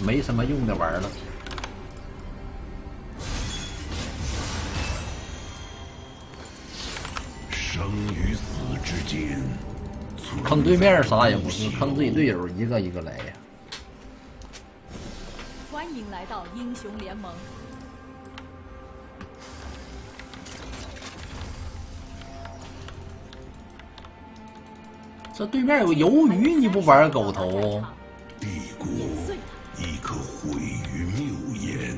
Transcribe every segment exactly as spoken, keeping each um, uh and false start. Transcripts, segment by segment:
没什么用的玩意儿了。 生与死之间， 坑对面啥也不是，坑自己队友一个一个来呀。 欢迎来到英雄联盟。 这对面有鱿鱼，你不玩狗头？ 帝国亦可毁于谬言。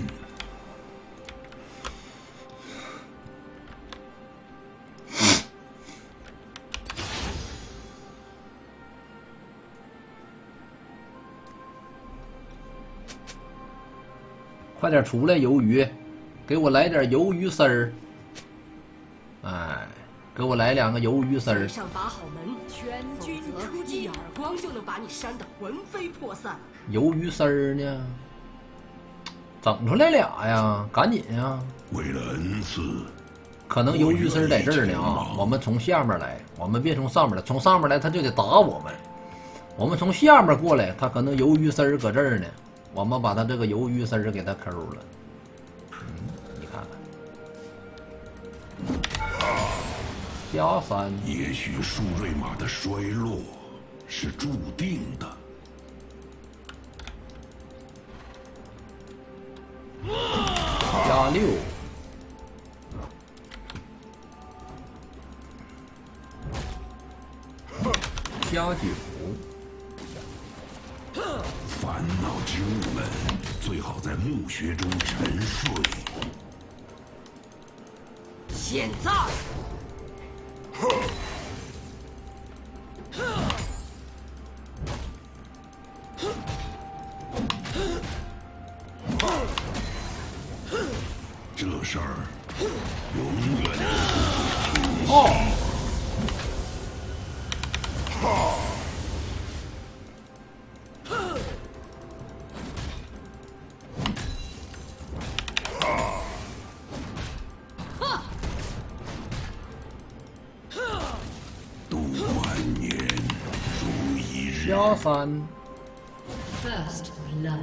快点出来，鱿鱼！给我来点鱿鱼丝儿。哎，给我来两个鱿鱼丝儿。 上把好门， 全军出击， 一耳光就能把你扇得魂飞魄散。 鱿鱼丝儿呢？整出来俩呀，赶紧呀！ 为了恩赐， 可能鱿鱼丝儿在这儿呢啊！我们从下面来，我们别从上面来，从上面来他就得打我们。我们从下面过来，他可能鱿鱼丝儿搁这儿呢。我们把他这个鱿鱼丝儿给他抠了。嗯，你看看，加三。 也许舒瑞玛的衰落是注定的。 加六，加九， 烦恼之物们最好在墓穴中沉睡。 现在， 这事儿永远哦， 度万年如一日。 加三， First blood.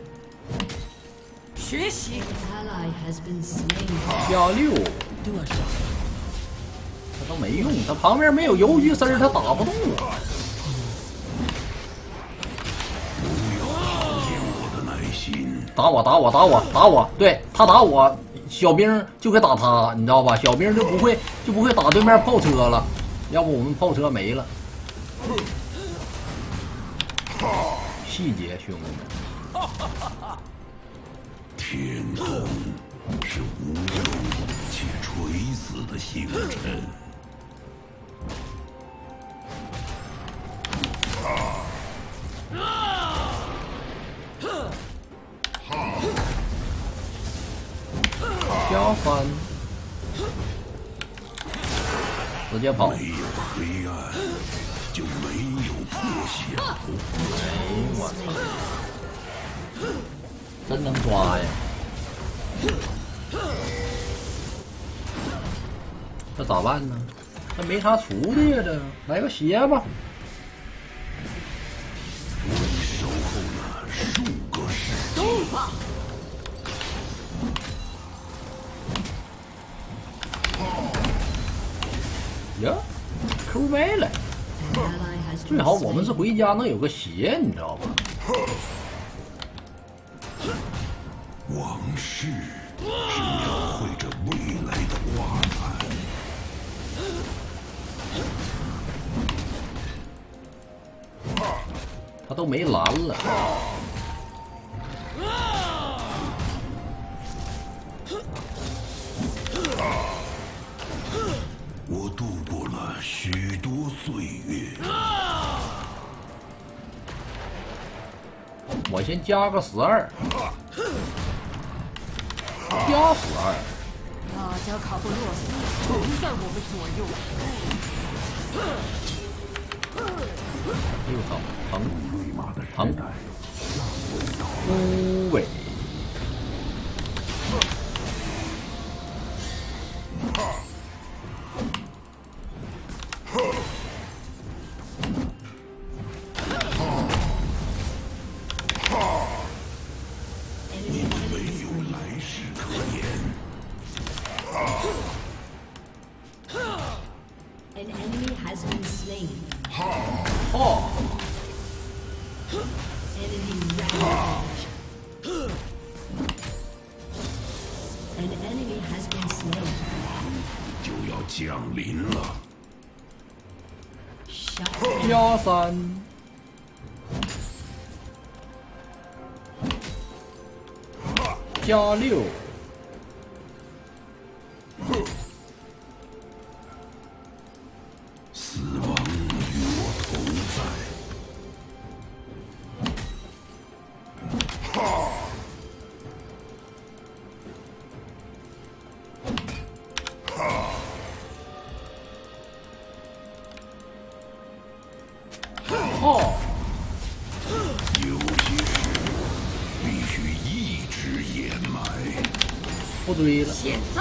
学习 Ally has been slain. 加六， 多少？ 他都没用，他旁边没有鱿鱼丝儿，他打不动我。 不要考验我的耐心。 打我，打我，打我，打我！对他打我，小兵就该打他，你知道吧？小兵就不会就不会打对面炮车了，要不我们炮车没了。细节，兄弟们。 天空是无用且垂死的星辰。 加三，直接跑。 没有黑暗，就没有破晓。 哎，我操！真能抓呀！这咋办呢？这没啥厨的呀，这来个鞋吧。 我已守候了数个世纪。 动吧！ 呀 ，Q 歪了。 An ally has 最 been 好我们是 slain. 回家能有个鞋，你知道吧？ 往事是描绘着未来的画板。 他都没蓝了。 我度过了许多岁月。 我先加个十二，加十二。 大加卡布洛斯总在我们左右。 哎呦操，疼瑞玛的时疼代， 枯萎。 降临了。 加三，加六， 死亡与我同在。哈！哈！ 哦， 有些事必须一直掩埋。 不对了， 现在，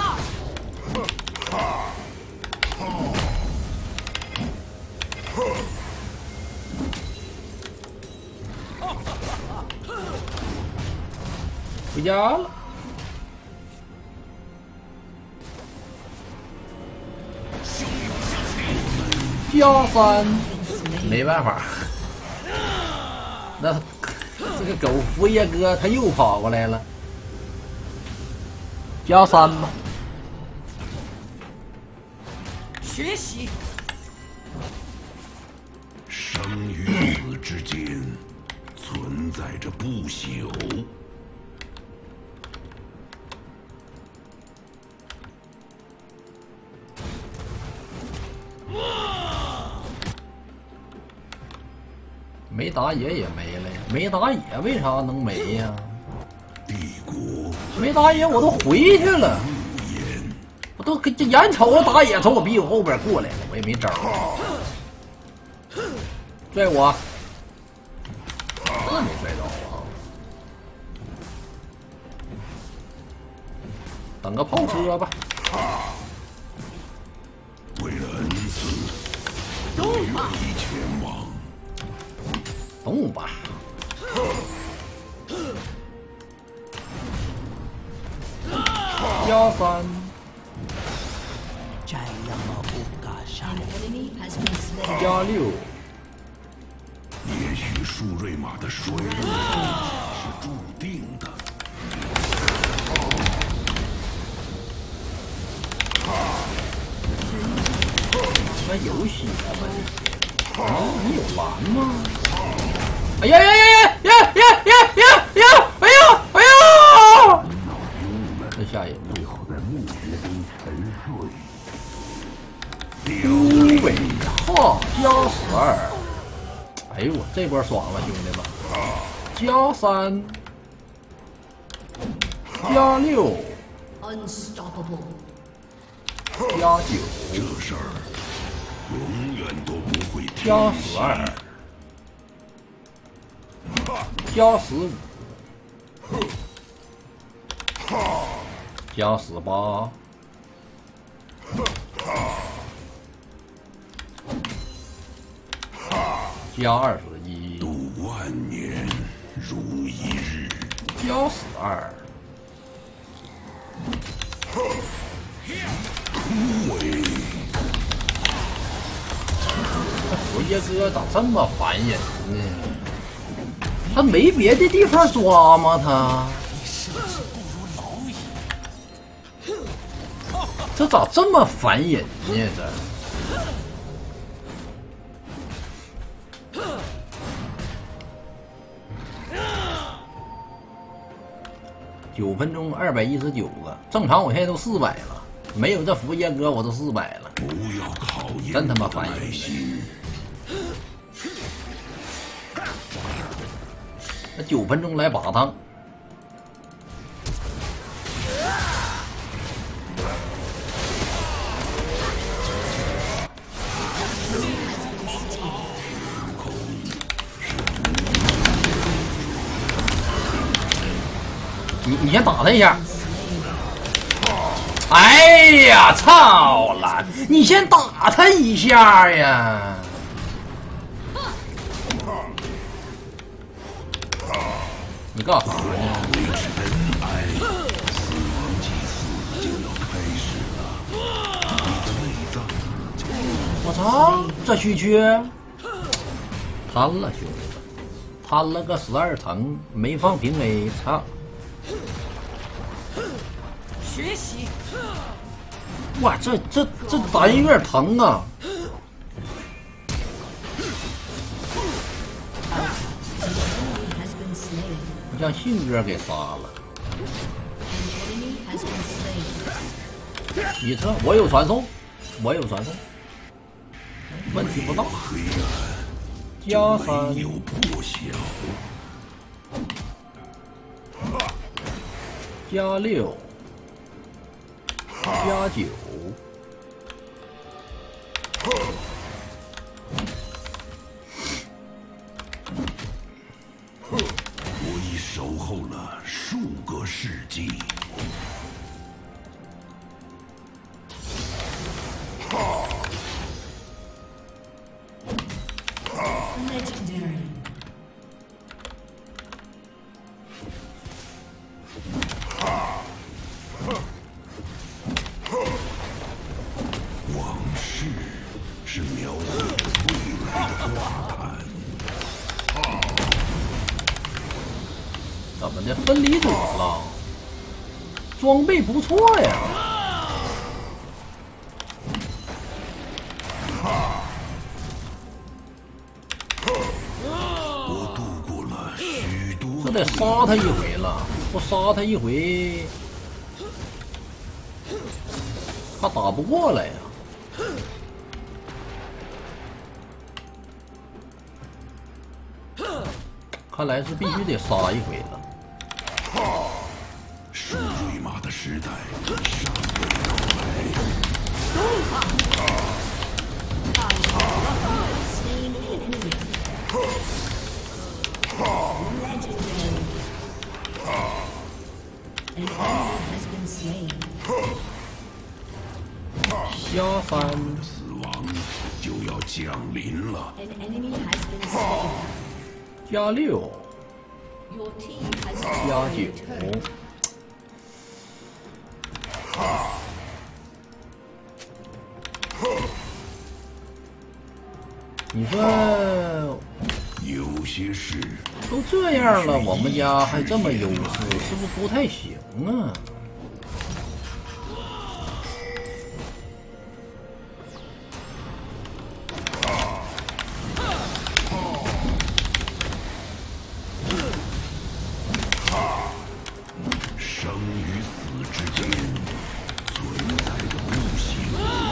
回家了。加三，没办法，那这个狗福爷哥他又跑过来了，加三吧。 学习。 生与死之间存在着不朽。 没打野也没了呀，没打野为啥能没呀？ 帝国没打野我都回去了，我都这眼瞅着打野从我屁股后边过来了，我也没招儿。拽我，这没拽着啊！等个炮车吧。 为了恩赐，我愿意前往。 动吧。加三， An enemy has been slain. 加六， 也许树瑞玛的衰落是注定的。 那有血吗？啊，你有完吗？哎呀呀呀呀呀呀呀呀呀！哎呀哎呀！这下也最好在墓穴中沉睡。乌尾哈加十二，哎呦我这波爽了，兄弟们！加三，加六， Unstoppable. 加九， 这事儿永远都不会停加息十二，加十五，加十八，加二十一， 度万年如一日。 加十二， 枯萎。 佛爷哥咋这么烦人呢？他没别的地方抓吗？他这咋这么烦人呢？这九分钟二百一十九个，正常我现在都四百了，没有这佛爷哥我都四百了， 不要考验真他妈我的烦人耐心。 那九分钟来把趟。你你先打他一下。哎呀，操了！你先打他一下呀！你干啥呢？ 维持仁爱，死亡祭祀就要开始了。你的内脏就我操，这虚缺贪了，兄弟们，贪了个十二层，没放平 A， 操！ 学习。 哇，这这这打人有点疼啊！ 将信哥给杀了，你撤，我有传送，我有传送，问题不大。加三，加六，加九， 守候了数个世纪。哈！ Legendary. 往事是描绘未来的花坛。 怎么的？分离组了，装备不错呀。 我度过了许多， 这得杀他一回了，不杀他一回，他打不过来呀。看来是必须得杀一回了。 树瑞玛的时代尚未到来。 加三， 死亡就要降临了。 加六， Your team has 加 destroyed 九 a turret.。 你说有些事都这样了，我们家还这么优势，是不是不太行啊？ 生与死之间存在着悟性。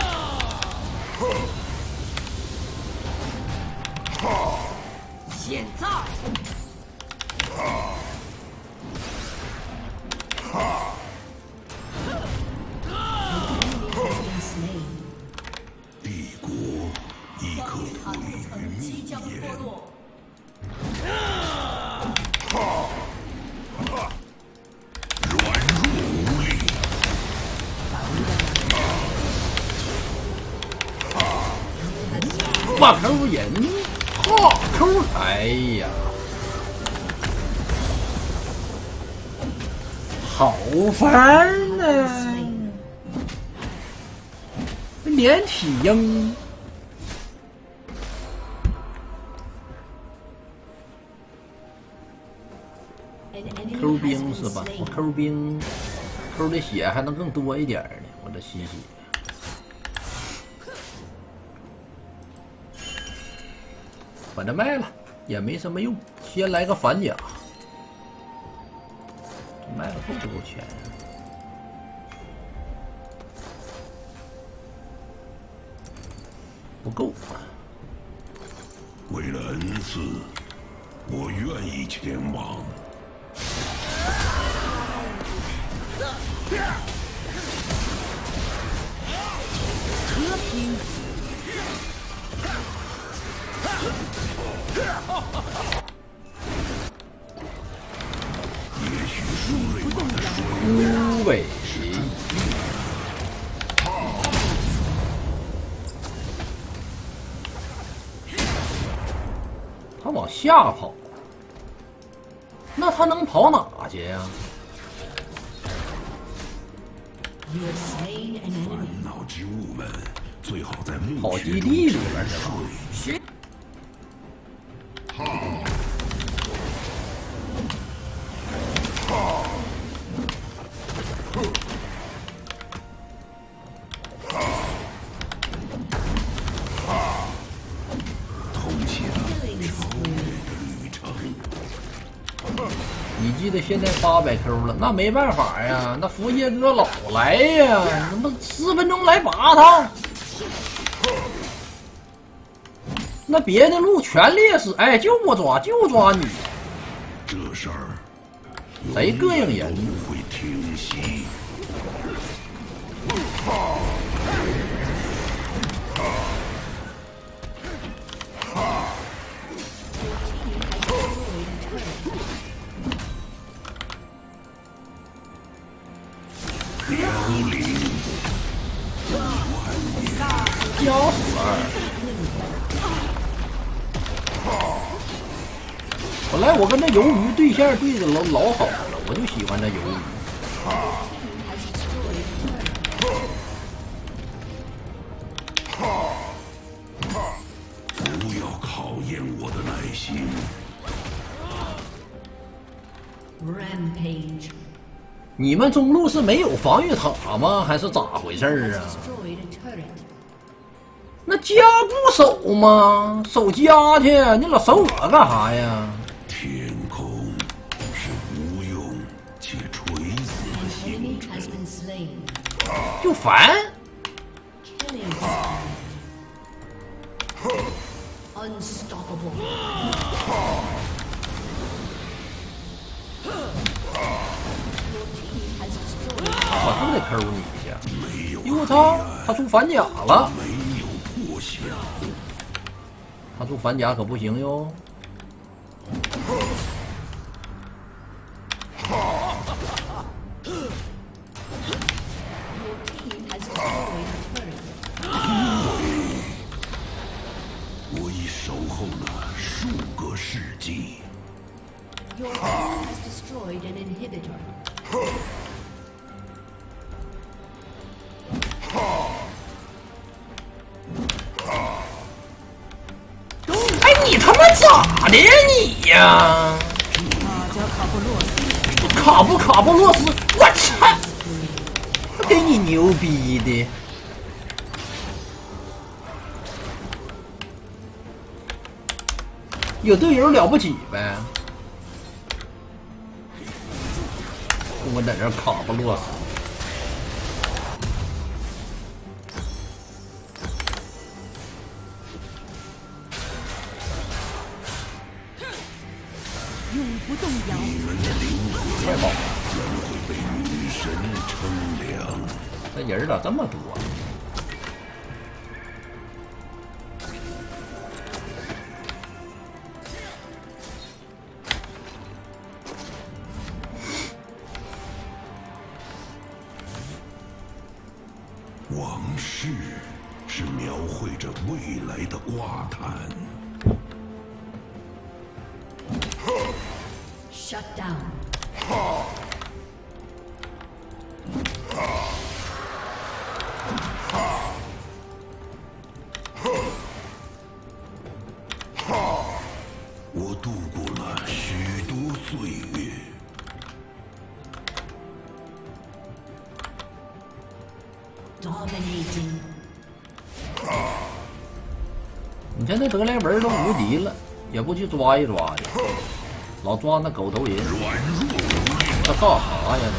现在， 帝国亦可塔毁图层于即将灭脱落。 软弱无力。 把抠人，哈抠，哎呀，好烦呐、连体鹰。 抠兵是吧？我抠兵，抠的血还能更多一点呢。我这吸血，把这卖了也没什么用，先来个反甲。这卖了够不够钱呀、不够。 为了恩赐，我愿意前往。 和平， 也许树瑞玛的衰枯萎，他往下跑，那他能跑哪去呀？ 烦恼之物们，最好在墓跑穴中基地里沉边去了。 睡。 的现在八百 Q 了，那没办法呀，那佛爷哥老来呀，他妈四分钟来八趟，那别的路全劣势，哎，就不抓，就抓你， 这事儿贼膈应人。 不会停息。 要死了！本来我跟这鱿鱼对线对的老老好了，我就喜欢这鱿鱼。 不要考验我的耐心。 Rampage. 你们中路是没有防御塔吗？还是咋回事儿啊？ Destroyed a turret. 那家不守吗？守家去，你老守我干啥呀？ 天空是无用且垂死的 An 星 enemy 辰 has。been slain. 就烦。 Killing spree. Unstoppable. 我就得抠你一下。哟我操，他出反甲了！ 没有破晓。 他出反甲可不行哟。 我已守候了数个世纪。 Your team has destroyed an inhibitor. 哎，你他妈咋的呀你呀？ 阿加卡布洛斯， 卡布卡布洛斯，我操！给你牛逼的！有队友了不起呗！我在这卡布洛斯。 永不动摇。 太棒了！ 会被女神称量。 这人咋这么多？ 往事是描绘着未来的挂毯。 Shut down. 我度过了许多岁月。 Dominating. 你看那德莱文都无敌了，也不去抓一抓去，老抓那狗头人，这干啥呀？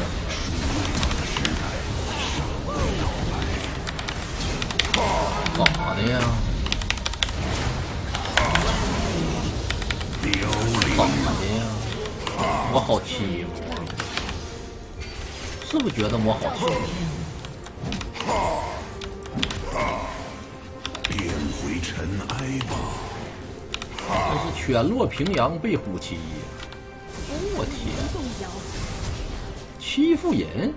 这咋的呀？咋的呀？我好欺负，是不是觉得我好欺负？ 变回尘埃吧。 这是犬落平阳被虎欺呀！哦我天，欺负人！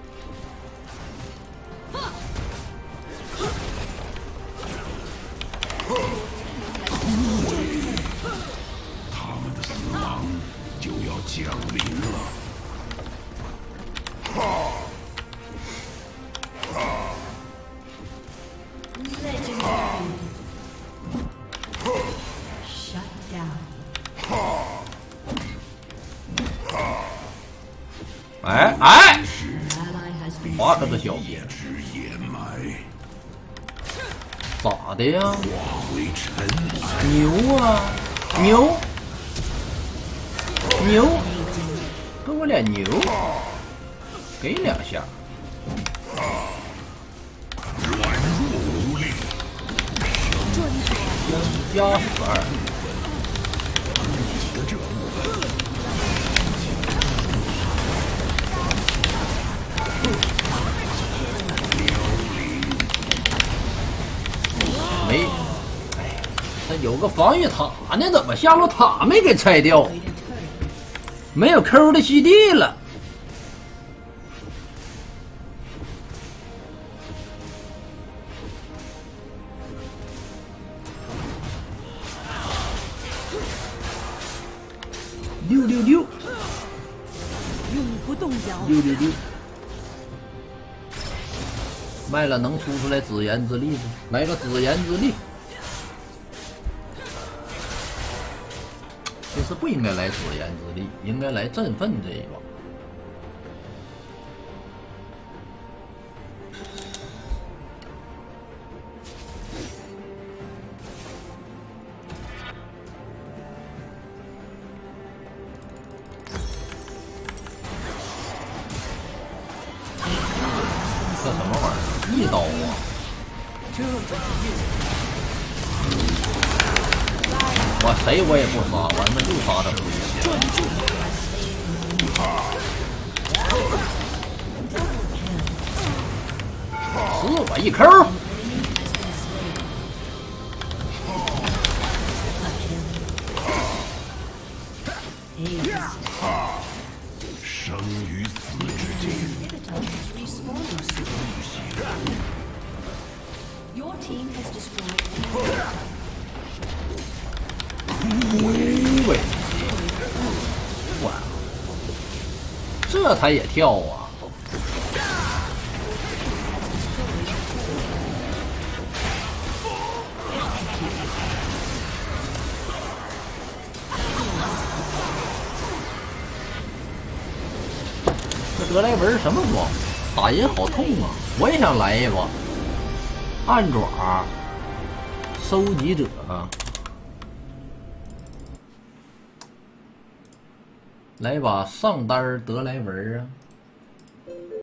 他们的死亡就要降临了。 Legendary. Shut down. 哎哎， Ally has been 划他个小鞭， 只掩埋， 咋的呀？ 化为尘埃。 牛啊，牛，牛，跟我脸牛，给两下。 软弱无力， 加十二。 你的任务。 没，哎，那有个防御塔呢，怎么下路塔没给拆掉？没有 Q 的基地了。六六六， 永不动摇。 六六六。卖了能出出来紫炎之力吗？来个紫炎之力。其实不应该来紫炎之力，应该来振奋这一把。这什么玩意儿？一刀啊！我谁我也不杀，我他妈就杀他不行。死我一扣！ 生与死之间。 Your team has destroyed. 喂，哇，这他也跳啊！这德莱文什么装？打人好痛啊！我也想来一把暗爪收集者。来把上单德莱文啊！